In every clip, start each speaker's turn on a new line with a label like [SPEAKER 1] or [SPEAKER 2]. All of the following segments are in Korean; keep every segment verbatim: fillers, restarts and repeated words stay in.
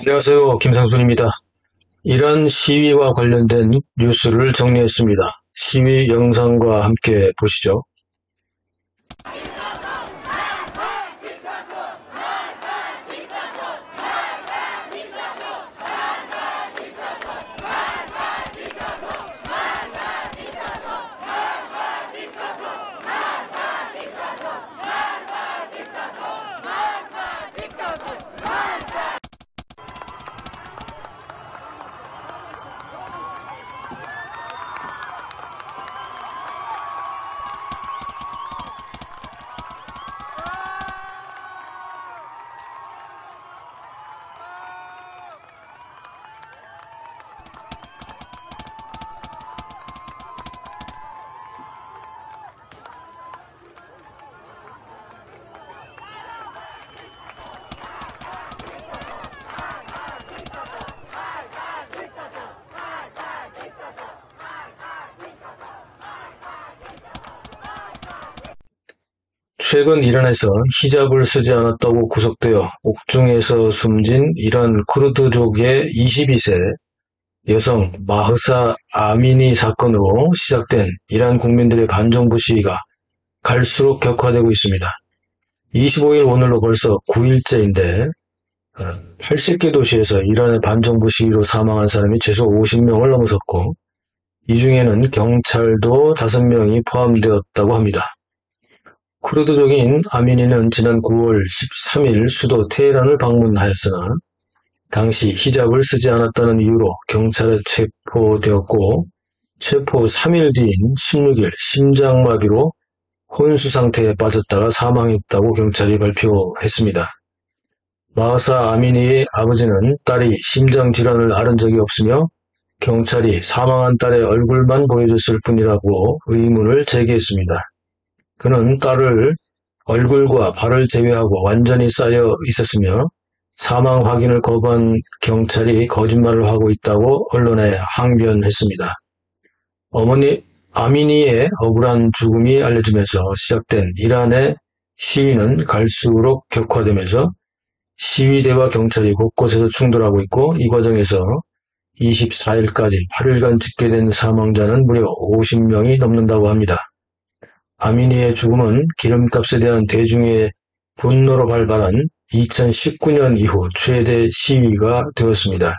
[SPEAKER 1] 안녕하세요. 김상순입니다. 이란 시위와 관련된 뉴스를 정리했습니다. 시위 영상과 함께 보시죠. 최근 이란에서 히잡을 쓰지 않았다고 구속되어 옥중에서 숨진 이란 쿠르드족의 이십이 세 여성 마흐사 아미니 사건으로 시작된 이란 국민들의 반정부 시위가 갈수록 격화되고 있습니다. 이십오 일 오늘로 벌써 구 일째인데 팔십 개 도시에서 이란의 반정부 시위로 사망한 사람이 최소 오십 명을 넘어섰고 이 중에는 경찰도 다섯 명이 포함되었다고 합니다. 쿠르드족인 아미니는 지난 구월 십삼 일 수도 테헤란을 방문하였으나 당시 히잡을 쓰지 않았다는 이유로 경찰에 체포되었고 체포 삼 일 뒤인 십육 일 심장마비로 혼수 상태에 빠졌다가 사망했다고 경찰이 발표했습니다. 마흐사 아미니의 아버지는 딸이 심장질환을 앓은 적이 없으며 경찰이 사망한 딸의 얼굴만 보여줬을 뿐이라고 의문을 제기했습니다. 그는 딸을 얼굴과 발을 제외하고 완전히 쌓여 있었으며 사망 확인을 거부한 경찰이 거짓말을 하고 있다고 언론에 항변했습니다. 어머니 아미니의 억울한 죽음이 알려지면서 시작된 이란의 시위는 갈수록 격화되면서 시위대와 경찰이 곳곳에서 충돌하고 있고 이 과정에서 이십사 일까지 팔 일간 집계된 사망자는 무려 오십 명이 넘는다고 합니다. 아미니의 죽음은 기름값에 대한 대중의 분노로 발발한 이천십구 년 이후 최대 시위가 되었습니다.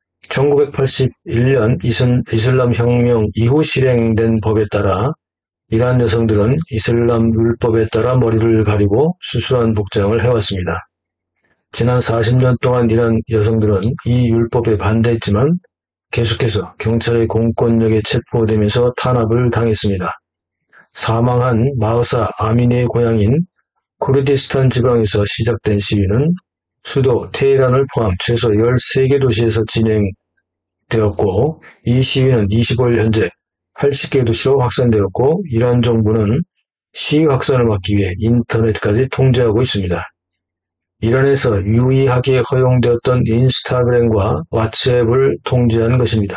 [SPEAKER 1] 천구백팔십일 년 이슬람 혁명 이후 실행된 법에 따라 이란 여성들은 이슬람 율법에 따라 머리를 가리고 수수한 복장을 해왔습니다. 지난 사십 년 동안 이란 여성들은 이 율법에 반대했지만 계속해서 경찰의 공권력에 체포되면서 탄압을 당했습니다. 사망한 마흐사 아미니의 고향인 쿠르디스탄 지방에서 시작된 시위는 수도 테헤란을 포함 최소 열세 개 도시에서 진행되었고 이 시위는 이십오 일 현재 팔십 개 도시로 확산되었고 이란 정부는 시위 확산을 막기 위해 인터넷까지 통제하고 있습니다. 이란에서 유의하게 허용되었던 인스타그램과 왓츠앱을 통제한 것입니다.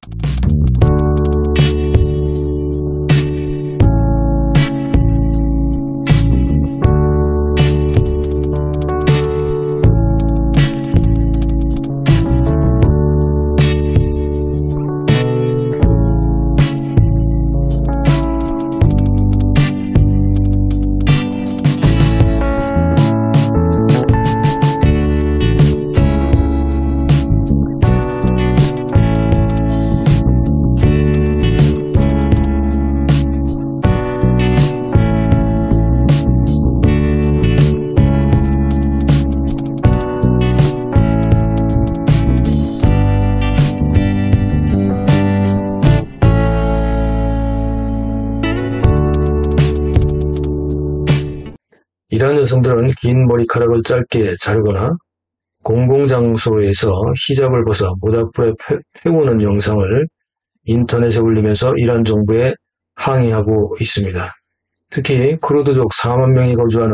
[SPEAKER 1] 이란 여성들은 긴 머리카락을 짧게 자르거나 공공장소에서 히잡을 벗어 모닥불에 태우는 영상을 인터넷에 올리면서 이란 정부에 항의하고 있습니다. 특히 쿠르드족 사만 명이 거주하는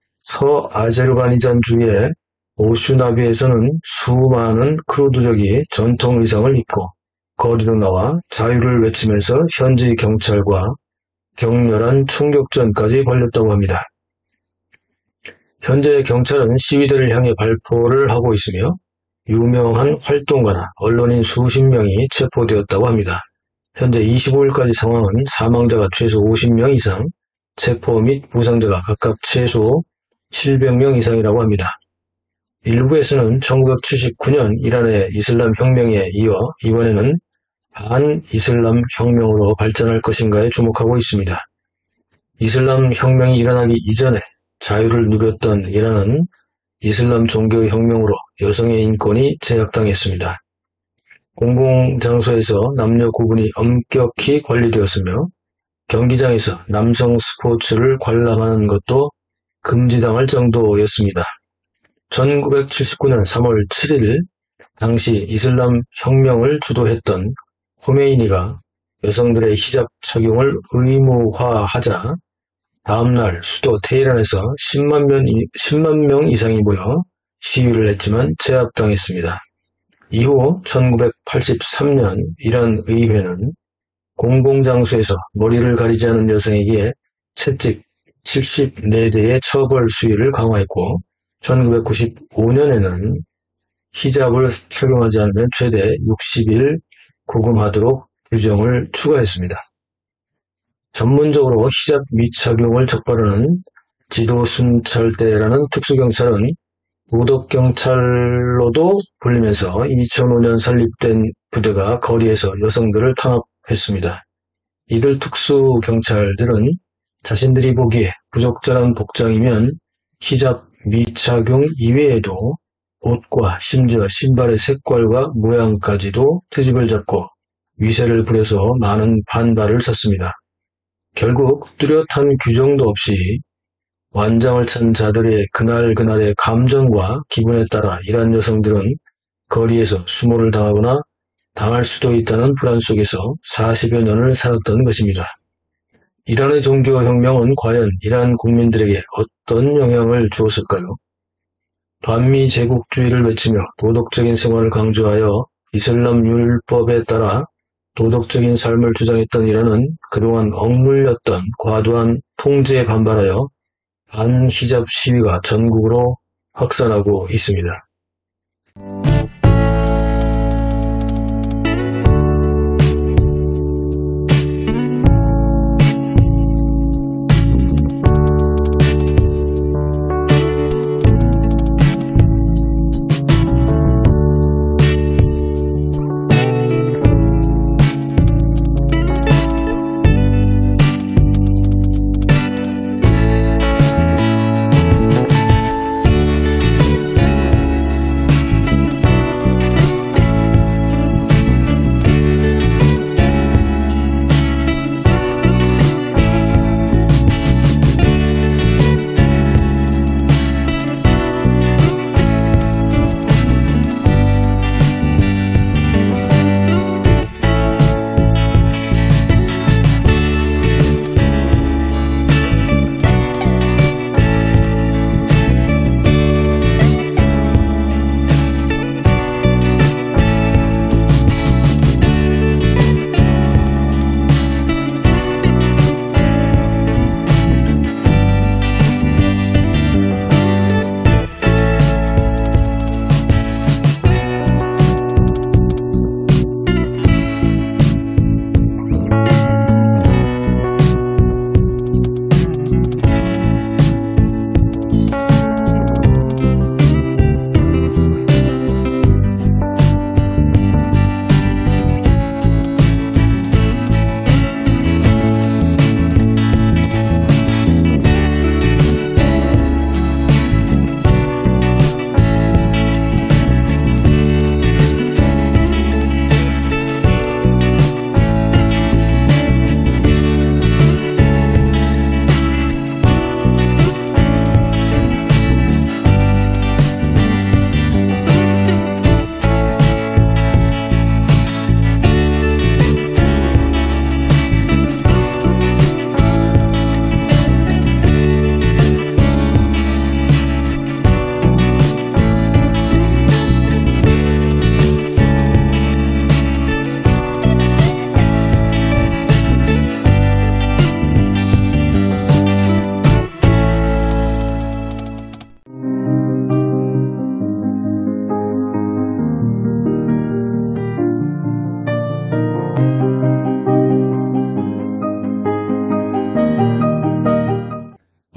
[SPEAKER 1] 서아제르바이잔주의 오슈나비에서는 수많은 쿠르드족이 전통 의상을 입고 거리로 나와 자유를 외치면서 현지 경찰과 격렬한 총격전까지 벌였다고 합니다. 현재 경찰은 시위대를 향해 발포를 하고 있으며 유명한 활동가나 언론인 수십 명이 체포되었다고 합니다. 현재 이십오일까지 상황은 사망자가 최소 오십 명 이상, 체포 및 부상자가 각각 최소 칠백 명 이상이라고 합니다. 일부에서는 천구백칠십구년 이란의 이슬람 혁명에 이어 이번에는 반이슬람 혁명으로 발전할 것인가에 주목하고 있습니다. 이슬람 혁명이 일어나기 이전에 자유를 누렸던 이란은 이슬람 종교의 혁명으로 여성의 인권이 제약당했습니다. 공공장소에서 남녀 구분이 엄격히 관리되었으며 경기장에서 남성 스포츠를 관람하는 것도 금지당할 정도였습니다. 천구백칠십구년 삼월 칠일 당시 이슬람 혁명을 주도했던 호메이니가 여성들의 히잡 착용을 의무화하자 다음날 수도 테헤란에서 십만 명, 십만 명 이상이 모여 시위를 했지만 제압당했습니다. 이후 천구백팔십삼년 이란 의회는 공공장소에서 머리를 가리지 않은 여성에게 채찍 칠십사 대의 처벌 수위를 강화했고 천구백구십오년에는 히잡을 착용하지 않으면 최대 육십 일 구금하도록 규정을 추가했습니다. 전문적으로 히잡 미착용을 적발하는 지도순찰대라는 특수경찰은 도덕경찰로도 불리면서 이천오년 설립된 부대가 거리에서 여성들을 탄압했습니다. 이들 특수경찰들은 자신들이 보기에 부적절한 복장이면 히잡 미착용 이외에도 옷과 심지어 신발의 색깔과 모양까지도 트집을 잡고 위세를 부려서 많은 반발을 샀습니다. 결국 뚜렷한 규정도 없이 완장을 찬 자들의 그날그날의 감정과 기분에 따라 이란 여성들은 거리에서 수모를 당하거나 당할 수도 있다는 불안 속에서 사십여 년을 살았던 것입니다. 이란의 종교혁명은 과연 이란 국민들에게 어떤 영향을 주었을까요? 반미 제국주의를 외치며 도덕적인 생활을 강조하여 이슬람 율법에 따라 도덕적인 삶을 주장했던 이란은 그동안 억눌렸던 과도한 통제에 반발하여 반히잡 시위가 전국으로 확산하고 있습니다.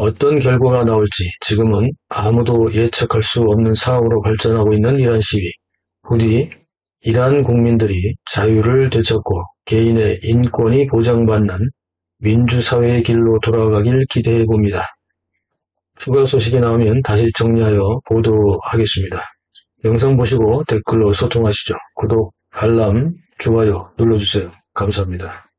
[SPEAKER 1] 어떤 결과가 나올지 지금은 아무도 예측할 수 없는 상황으로 발전하고 있는 이란 시위. 부디 이란 국민들이 자유를 되찾고 개인의 인권이 보장받는 민주사회의 길로 돌아가길 기대해봅니다. 추가 소식이 나오면 다시 정리하여 보도하겠습니다. 영상 보시고 댓글로 소통하시죠. 구독, 알람, 좋아요 눌러주세요. 감사합니다.